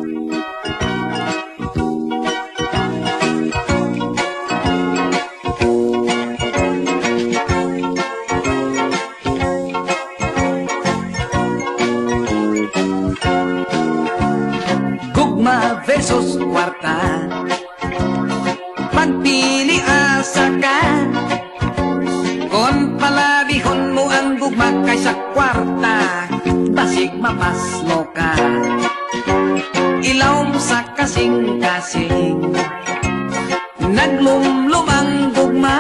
Gugma versus kwarta, pagpili asa ka. Kon palabihon mo ang gugma kaysa kwarta, basig mapaslo ka. Ilaw sa kasing-kasing, naglumlum ang gugma.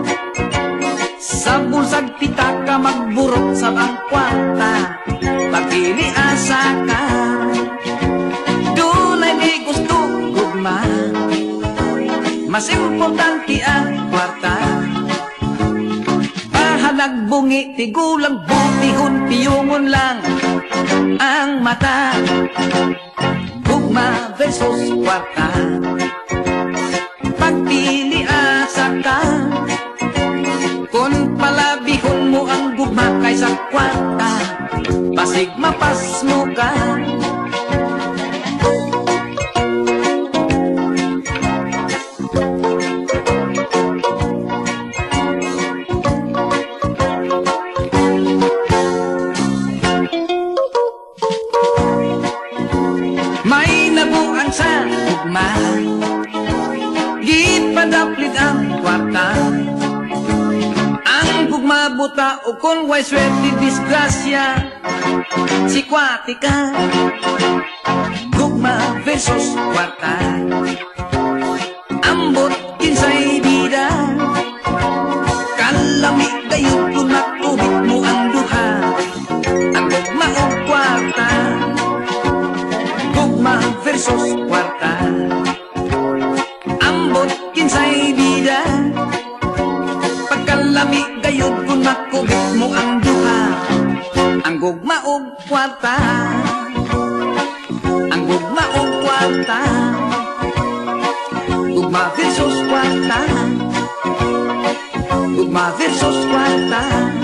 Sa bulsag pita ka magburot sa bang kwarta, pagpili asa ka. Mas importante ang kwarta. Bahalag bungi, tigulang butihon, piyungon lang ang mata. Gugma versus kwarta, pagpili asa ka. Kung palabihon mo ang gugma kaysa kwarta, basig mapas mo ka. Sa gugma, gipadaplit ang kwarta. Ang gugma buta o kung way swerte disgrasya, si kwatika. Gugma versus kwarta, ambot kinsay bida. Kalami gayud kung nakubit mo ang duha, ang gugma o kwarta. Gugma versus kwarta, ambot kinsay bida. Pagkalami gayud kung makubit mo ang duha, ang gugma o kwarta. Ang gugma o kwarta, gugma versus kwarta, gugma versus kwarta.